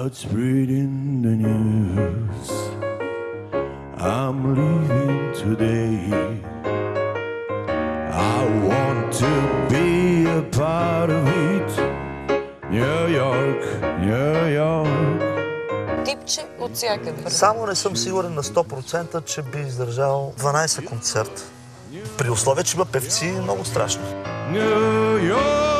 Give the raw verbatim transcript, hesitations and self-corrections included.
it's reading the news. I'm leaving today. I want to be a part of it. New York, New York. Типче от всякъде. Само не съм сигурен на сто процента, че би издържал дванайсет концерта. При условие, че има певци много страшни. New York.